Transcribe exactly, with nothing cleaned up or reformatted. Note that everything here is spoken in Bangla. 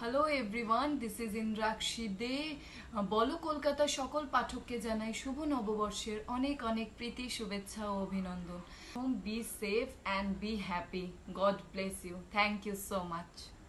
Hello everyone, this is Indrakshi De. বলো কলকাতা সকল পাঠককে জানাই শুভ নববর্ষের অনেক অনেক প্রীতি, শুভেচ্ছা ও অভিনন্দন। Be safe and be happy. God bless you. Thank you so much.